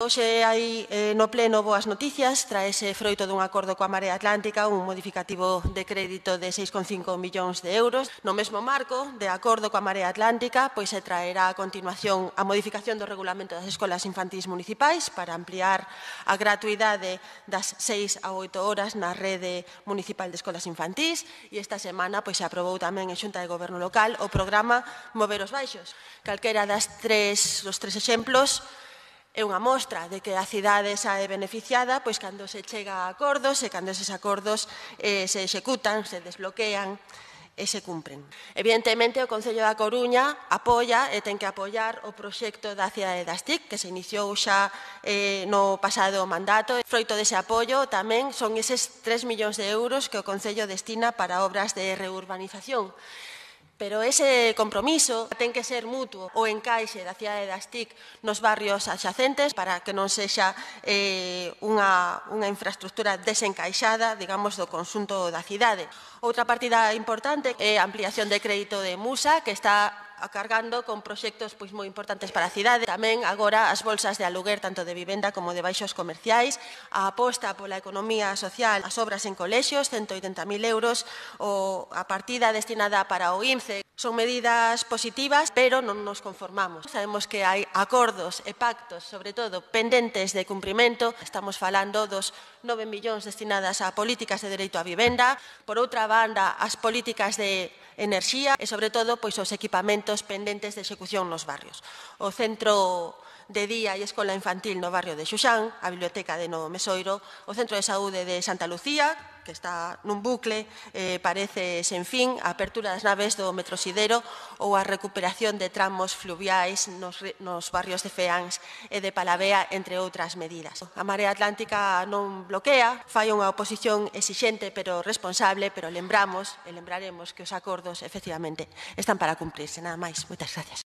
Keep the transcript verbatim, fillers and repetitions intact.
Hoxe hai eh, no pleno boas noticias, traese froito dun acordo coa Marea Atlántica, un modificativo de crédito de seis coma cinco millóns de euros. No mesmo marco de acordo coa Marea Atlántica, pois se traerá a continuación a modificación do regulamento das escolas infantís municipais para ampliar a gratuidade das seis a oito horas na rede municipal de escolas infantís e esta semana pois se aprobou tamén en Xunta de Goberno Local o programa Mover os Baixos. Calquera das tres, dos tres exemplos é unha mostra de que a cidade sae beneficiada pois cando se chega a acordos e cando eses acordos eh, se executan, se desbloquean e se cumpren. Evidentemente, o Concello da Coruña apoia e ten que apoiar o proxecto da cidade das T I C que se iniciou xa eh, no pasado mandato. Froito dese apoio tamén son eses tres millóns de euros que o Concello destina para obras de reurbanización. Pero ese compromiso ten que ser mutuo, o encaixe da cidade das T I C nos barrios adxacentes para que non sexa eh, unha, unha infraestructura desencaixada, digamos, do conxunto da cidade. Outra partida importante é a ampliación de crédito de Musa, que está acargando con proxectos pois, moi importantes para a cidade. Tamén agora as bolsas de aluguer tanto de vivenda como de baixos comerciais, a aposta pola economía social, as obras en colexios, ciento oitenta mil euros, o a partida destinada para o I N C E. Son medidas positivas, pero non nos conformamos. Sabemos que hai acordos e pactos, sobre todo, pendentes de cumprimento. Estamos falando dos nove millóns destinadas a políticas de dereito á vivenda, por outra banda, as políticas de enerxía e, sobre todo, pois, os equipamentos pendentes de execución nos barrios. O centro de día e escola infantil no barrio de Xuxán, a biblioteca de Novo Mesoiro, o centro de saúde de Santa Lucía, que está nun bucle, eh, parece sen fin, a apertura das naves do Metrosidero ou a recuperación de tramos fluviais nos, nos barrios de Feáns e de Palavea, entre outras medidas. A Marea Atlántica non bloquea, fai unha oposición exixente pero responsable, pero lembramos e lembraremos que os acordos, efectivamente, están para cumprirse. Nada máis. Moitas gracias.